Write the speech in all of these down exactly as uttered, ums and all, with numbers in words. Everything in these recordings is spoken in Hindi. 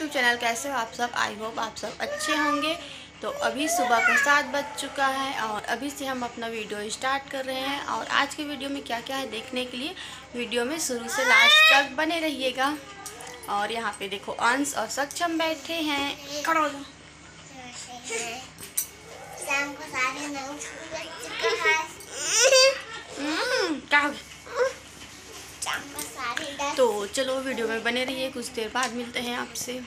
YouTube channel. कैसे हो आप सब? आई होप आप सब अच्छे होंगे। तो अभी सुबह का सात बज चुका है और अभी से हम अपना वीडियो स्टार्ट कर रहे हैं। और आज के वीडियो में क्या क्या है देखने के लिए वीडियो में शुरू से लास्ट तक बने रहिएगा। और यहाँ पे देखो अंश और सक्षम बैठे हैं। खड़ो हो जाओ। शाम को साढ़े नौ बज चुका है। क्या हो गया? शाम को साढ़े दस। तो चलो वीडियो में बने रहिए, कुछ देर बाद मिलते हैं आपसे।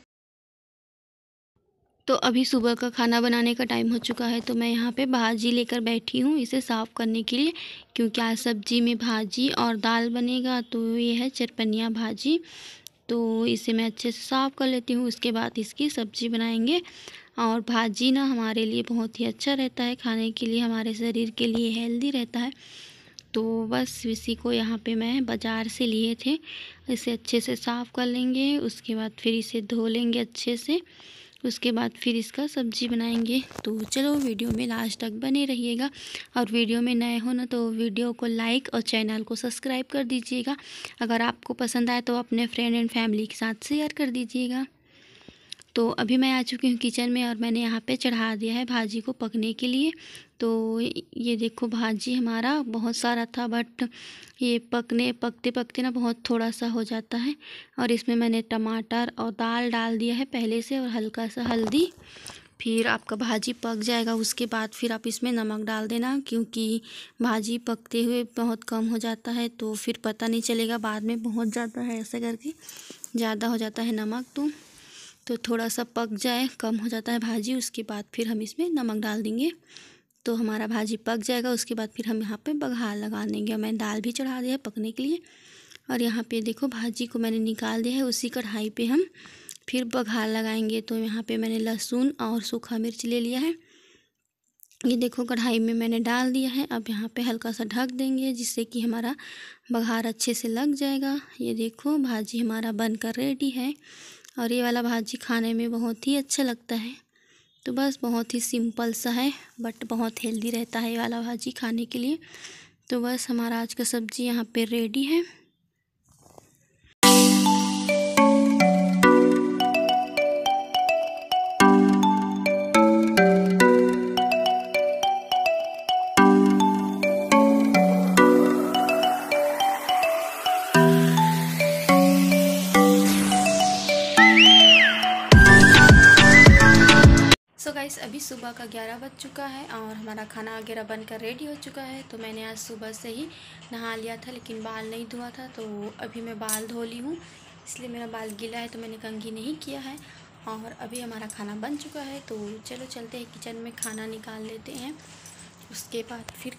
तो अभी सुबह का खाना बनाने का टाइम हो चुका है। तो मैं यहाँ पे भाजी लेकर बैठी हूँ इसे साफ़ करने के लिए, क्योंकि आज सब्जी में भाजी और दाल बनेगा। तो ये है चरपनिया भाजी, तो इसे मैं अच्छे से साफ़ कर लेती हूँ। उसके बाद इसकी सब्ज़ी बनाएंगे। और भाजी ना हमारे लिए बहुत ही अच्छा रहता है खाने के लिए, हमारे शरीर के लिए हेल्दी रहता है। तो बस इसी को यहाँ पे मैं बाज़ार से लिए थे। इसे अच्छे से साफ़ कर लेंगे, उसके बाद फिर इसे धो लेंगे अच्छे से। उसके बाद फिर इसका सब्ज़ी बनाएंगे। तो चलो वीडियो में लास्ट तक बने रहिएगा। और वीडियो में नए हो ना तो वीडियो को लाइक और चैनल को सब्सक्राइब कर दीजिएगा। अगर आपको पसंद आए तो अपने फ्रेंड एंड फैमिली के साथ शेयर कर दीजिएगा। तो अभी मैं आ चुकी हूँ किचन में और मैंने यहाँ पे चढ़ा दिया है भाजी को पकने के लिए। तो ये देखो भाजी हमारा बहुत सारा था, बट ये पकने पकते पकते ना बहुत थोड़ा सा हो जाता है। और इसमें मैंने टमाटर और दाल डाल दिया है पहले से, और हल्का सा हल्दी। फिर आपका भाजी पक जाएगा, उसके बाद फिर आप इसमें नमक डाल देना, क्योंकि भाजी पकते हुए बहुत कम हो जाता है तो फिर पता नहीं चलेगा, बाद में बहुत ज़्यादा है ऐसा करके ज़्यादा हो जाता है नमक। तो तो थोड़ा सा पक जाए, कम हो जाता है भाजी, उसके बाद फिर हम इसमें नमक डाल देंगे। तो हमारा भाजी पक जाएगा, उसके बाद फिर हम यहाँ पे बघार लगा देंगे। मैं दाल भी चढ़ा दिया है पकने के लिए। और यहाँ पे देखो भाजी को मैंने निकाल दिया है, उसी कढ़ाई पे हम फिर बघार लगाएंगे। तो यहाँ पे मैंने लहसुन और सूखा मिर्च ले लिया है, ये देखो कढ़ाई में मैंने डाल दिया है। अब यहाँ पे हल्का सा ढक देंगे, जिससे कि हमारा बघार अच्छे से लग जाएगा। ये देखो भाजी हमारा बनकर रेडी है। और ये वाला भाजी खाने में बहुत ही अच्छा लगता है। तो बस बहुत ही सिंपल सा है, बट बहुत हेल्दी रहता है ये वाला भाजी खाने के लिए। तो बस हमारा आज का सब्ज़ी यहाँ पे रेडी है। सो गाइस अभी सुबह का ग्यारह बज चुका है और हमारा खाना वगैरह बनकर रेडी हो चुका है। तो मैंने आज सुबह से ही नहा लिया था, लेकिन बाल नहीं धोआ था, तो अभी मैं बाल धो ली हूँ, इसलिए मेरा बाल गीला है तो मैंने कंघी नहीं किया है। और अभी हमारा खाना बन चुका है। तो चलो चलते हैं किचन में, खाना निकाल लेते हैं। उसके बाद फिर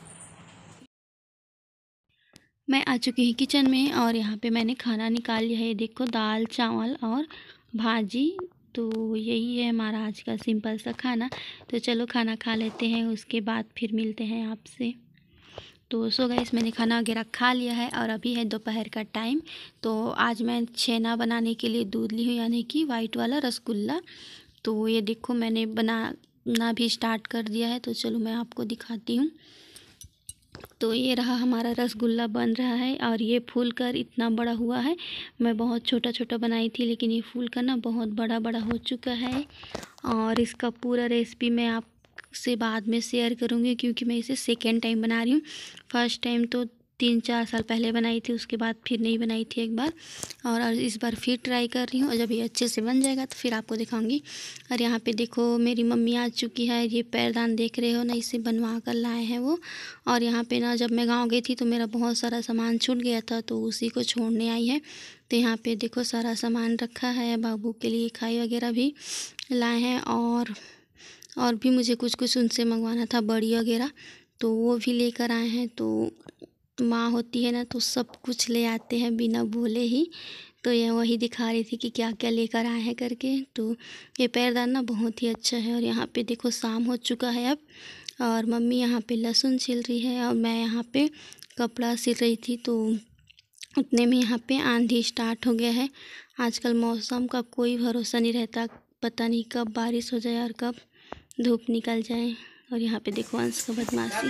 मैं आ चुकी हूँ किचन में और यहाँ पे मैंने खाना निकाल लिया है। देखो दाल चावल और भाजी, तो यही है हमारा आज का सिंपल सा खाना। तो चलो खाना खा लेते हैं, उसके बाद फिर मिलते हैं आपसे। तो सो गाइस मैंने खाना वगैरह खा लिया है और अभी है दोपहर का टाइम। तो आज मैं छेना बनाने के लिए दूध ली हूँ, यानी कि वाइट वाला रसगुल्ला। तो ये देखो मैंने बनाना भी स्टार्ट कर दिया है, तो चलो मैं आपको दिखाती हूँ। तो ये रहा हमारा रसगुल्ला बन रहा है और ये फूल कर इतना बड़ा हुआ है। मैं बहुत छोटा छोटा बनाई थी, लेकिन ये फूल कर ना बहुत बड़ा बड़ा हो चुका है। और इसका पूरा रेसिपी मैं आपसे बाद में शेयर करूँगी, क्योंकि मैं इसे सेकेंड टाइम बना रही हूँ। फर्स्ट टाइम तो तीन चार साल पहले बनाई थी, उसके बाद फिर नहीं बनाई थी एक बार, और इस बार फिर ट्राई कर रही हूँ। और जब ये अच्छे से बन जाएगा तो फिर आपको दिखाऊंगी। और यहाँ पे देखो मेरी मम्मी आ चुकी है, ये पैरदान देख रहे हो ना, इसे बनवा कर लाए हैं वो। और यहाँ पे ना जब मैं गाँव गई थी तो मेरा बहुत सारा सामान छूट गया था, तो उसी को छोड़ने आई है। तो यहाँ पे देखो सारा सामान रखा है, बाबू के लिए खाई वगैरह भी लाए हैं, और और भी मुझे कुछ कुछ उनसे मंगवाना था, बड़ी वगैरह, तो वो भी लेकर आए हैं। तो माँ होती है ना तो सब कुछ ले आते हैं बिना बोले ही। तो ये वही दिखा रही थी कि क्या क्या लेकर आए हैं करके। तो ये पैरदान ना बहुत ही अच्छा है। और यहाँ पे देखो शाम हो चुका है अब, और मम्मी यहाँ पे लहसुन छिल रही है और मैं यहाँ पे कपड़ा सिल रही थी। तो उतने में यहाँ पे आंधी स्टार्ट हो गया है। आजकल मौसम का कोई भरोसा नहीं रहता, पता नहीं कब बारिश हो जाए और कब धूप निकल जाए। और यहाँ पे देखो अंश का बदमाशी।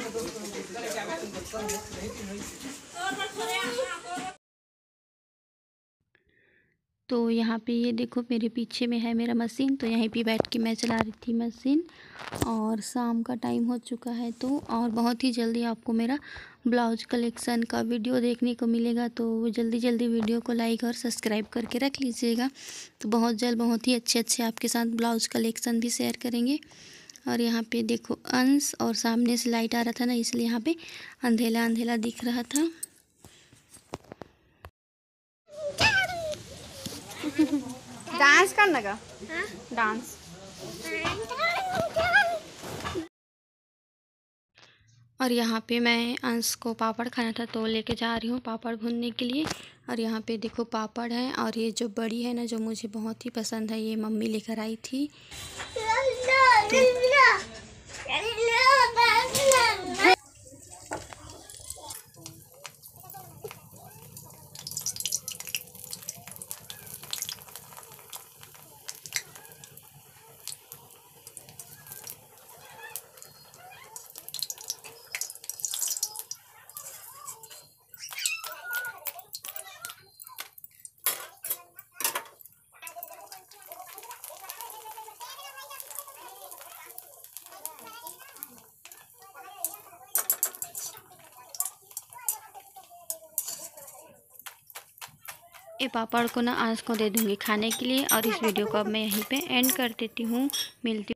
तो यहाँ पे ये देखो मेरे पीछे में है मेरा मशीन, तो यहीं पे बैठ के मैं चला रही थी मशीन। और शाम का टाइम हो चुका है तो और बहुत ही जल्दी आपको मेरा ब्लाउज कलेक्शन का वीडियो देखने को मिलेगा। तो जल्दी जल्दी वीडियो को लाइक और सब्सक्राइब करके रख लीजिएगा। तो बहुत जल्द बहुत ही अच्छे अच्छे आपके साथ ब्लाउज कलेक्शन भी शेयर करेंगे। और यहाँ पे देखो अंश, और सामने से लाइट आ रहा था ना, इसलिए यहाँ पे अंधेला अंधेला दिख रहा था। डांस करना का डांस। और यहाँ पे मैं अंश को पापड़ खाना था तो लेके जा रही हूँ पापड़ भूनने के लिए। और यहाँ पे देखो पापड़ है, और ये जो बड़ी है ना जो मुझे बहुत ही पसंद है, ये मम्मी लेकर आई थी। ये पापड़ को ना अंश को दे दूँगी खाने के लिए। और इस वीडियो को अब मैं यहीं पे एंड कर देती हूँ। मिलती